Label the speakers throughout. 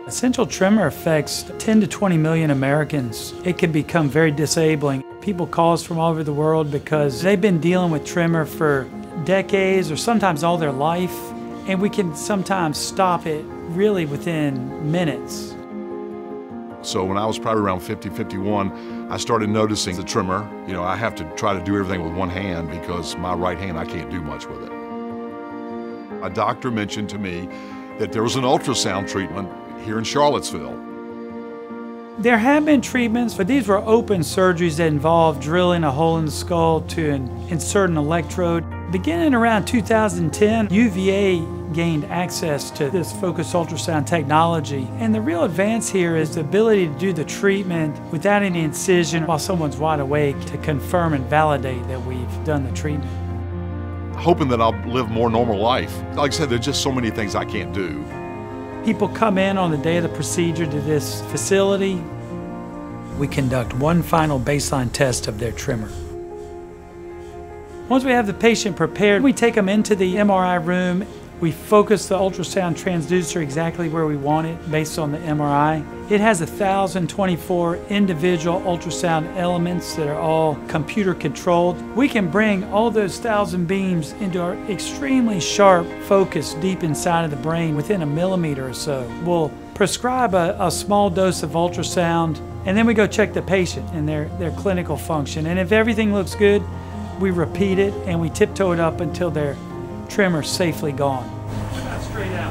Speaker 1: Essential tremor affects 10 to 20 million Americans. It can become very disabling. People call us from all over the world because they've been dealing with tremor for decades or sometimes all their life, and we can sometimes stop it really within minutes.
Speaker 2: So when I was probably around 50, 51, I started noticing the tremor. You know, I have to try to do everything with one hand because my right hand, I can't do much with it. A doctor mentioned to me that there was an ultrasound treatment here in Charlottesville.
Speaker 1: There have been treatments, but these were open surgeries that involved drilling a hole in the skull to insert an electrode. Beginning around 2010, UVA gained access to this focused ultrasound technology. And the real advance here is the ability to do the treatment without any incision while someone's wide awake to confirm and validate that we've done the treatment.
Speaker 2: Hoping that I'll live a more normal life. Like I said, there's just so many things I can't do.
Speaker 1: People come in on the day of the procedure to this facility. We conduct one final baseline test of their tremor. Once we have the patient prepared, we take them into the MRI room. We focus the ultrasound transducer exactly where we want it based on the MRI. It has 1,024 individual ultrasound elements that are all computer controlled. We can bring all those 1,000 beams into our extremely sharp focus deep inside of the brain within a millimeter or so. We'll prescribe a small dose of ultrasound, and then we go check the patient and their clinical function. And if everything looks good, we repeat it and we tiptoe it up until their tremor's safely gone. Straight out.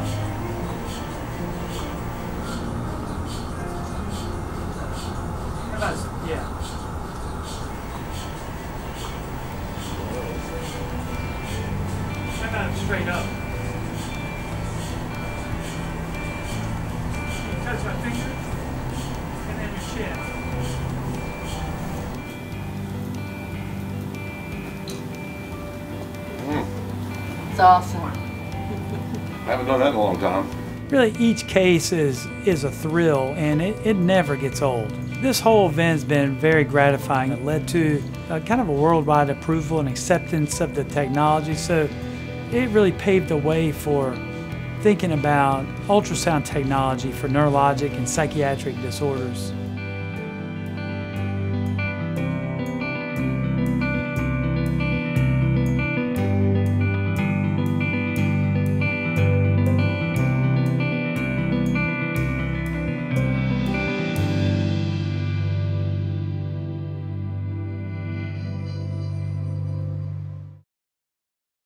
Speaker 1: Yeah. How about straight up? You touch my finger and then your chin.
Speaker 3: It's awesome.
Speaker 2: I haven't done that in a long time.
Speaker 1: Really, each case is a thrill, and it never gets old. This whole event's been very gratifying. It led to kind of a worldwide approval and acceptance of the technology, so it really paved the way for thinking about ultrasound technology for neurologic and psychiatric disorders.